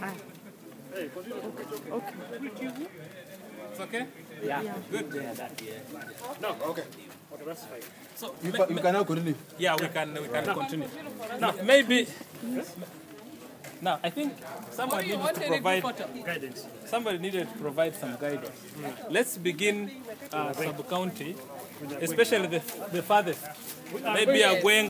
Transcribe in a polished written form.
Okay. It's okay? Yeah. Good. No. Okay. Okay, that's fine. So You can now continue. yeah, we can continue. Now maybe. Now I think somebody needed to provide Guidance. Somebody needed to provide some guidance. Let's begin sub-county, especially the farthest. Maybe Agwenga.